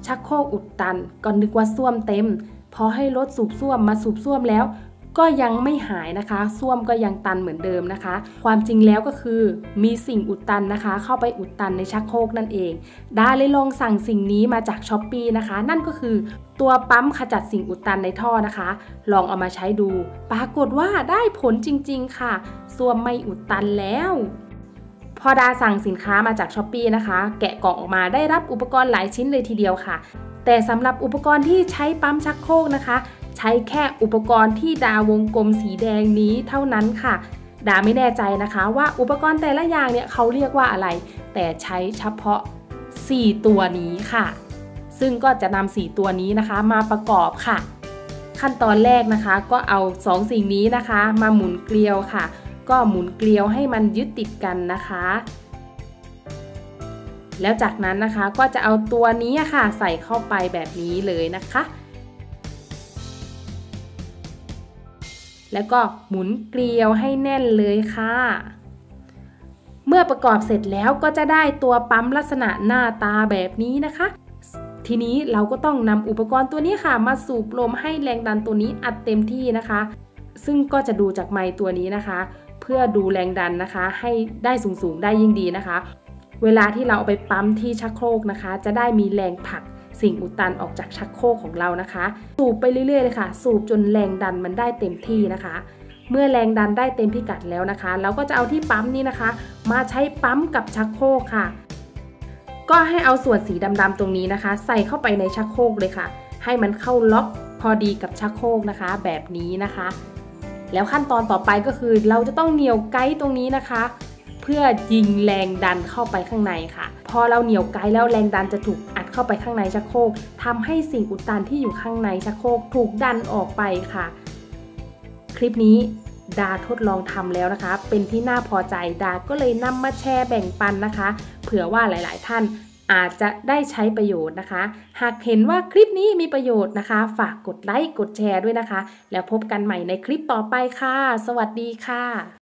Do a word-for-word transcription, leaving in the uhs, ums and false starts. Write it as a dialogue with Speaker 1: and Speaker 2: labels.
Speaker 1: ชักโครกอุดตันก็นึกว่าส้วมเต็มพอให้รถสูบส้วมมาสูบส้วมแล้วก็ยังไม่หายนะคะส้วมก็ยังตันเหมือนเดิมนะคะความจริงแล้วก็คือมีสิ่งอุดตันนะคะเข้าไปอุดตันในชักโครกนั่นเองดาเลยลองสั่งสิ่งนี้มาจาก ช้อปปี้ นะคะนั่นก็คือตัวปั๊มขจัดสิ่งอุดตันในท่อนะคะลองเอามาใช้ดูปรากฏว่าได้ผลจริงๆค่ะส้วมไม่อุดตันแล้วพอดาสั่งสินค้ามาจาก ช้อปปี้ นะคะแกะกล่องออกมาได้รับอุปกรณ์หลายชิ้นเลยทีเดียวค่ะแต่สำหรับอุปกรณ์ที่ใช้ปั๊มชักโครกนะคะใช้แค่อุปกรณ์ที่ดาวงกลมสีแดงนี้เท่านั้นค่ะดาไม่แน่ใจนะคะว่าอุปกรณ์แต่ละอย่างเนี่ยเขาเรียกว่าอะไรแต่ใช้เฉพาะสี่ตัวนี้ค่ะซึ่งก็จะนำสี่ตัวนี้นะคะมาประกอบค่ะขั้นตอนแรกนะคะก็เอาสองสิ่งนี้นะคะมาหมุนเกลียวค่ะก็หมุนเกลียวให้มันยึดติดกันนะคะแล้วจากนั้นนะคะก็จะเอาตัวนี้ค่ะใส่เข้าไปแบบนี้เลยนะคะแล้วก็หมุนเกลียวให้แน่นเลยค่ะเมื่อประกอบเสร็จแล้วก็จะได้ตัวปั๊มลักษณะหน้าตาแบบนี้นะคะทีนี้เราก็ต้องนำอุปกรณ์ตัวนี้ค่ะมาสูบลมให้แรงดันตัวนี้อัดเต็มที่นะคะซึ่งก็จะดูจากไมค์ตัวนี้นะคะเพื่อดูแรงดันนะคะให้ได้สูงๆได้ยิ่งดีนะคะเวลาที่เราเอาไปปั๊มที่ชักโครกนะคะจะได้มีแรงผลักสิ่งอุดตันออกจากชักโครกของเรานะคะสูบไปเรื่อยๆเลยค่ะสูบจนแรงดันมันได้เต็มที่นะคะเมื่อแรงดันได้เต็มพิกัดแล้วนะคะเราก็จะเอาที่ปั๊มนี้นะคะมาใช้ปั๊มกับชักโครกค่ะก็ให้เอาส่วนสีดำๆตรงนี้นะคะใส่เข้าไปในชักโครกเลยค่ะให้มันเข้าล็อกพอดีกับชักโครกนะคะแบบนี้นะคะแล้วขั้นตอนต่อไปก็คือเราจะต้องเหนี่ยวไกด์ตรงนี้นะคะเพื่อยิงแรงดันเข้าไปข้างในค่ะพอเราเหนี่ยวไกด์แล้วแรงดันจะถูกอัดเข้าไปข้างในชักโครกทำให้สิ่งอุดตันที่อยู่ข้างในชักโครกถูกดันออกไปค่ะคลิปนี้ดาทดลองทำแล้วนะคะเป็นที่น่าพอใจดาก็เลยนำมาแชร์แบ่งปันนะคะเผื่อว่าหลายๆท่านอาจจะได้ใช้ประโยชน์นะคะหากเห็นว่าคลิปนี้มีประโยชน์นะคะฝากกดไลค์กดแชร์ด้วยนะคะแล้วพบกันใหม่ในคลิปต่อไปค่ะสวัสดีค่ะ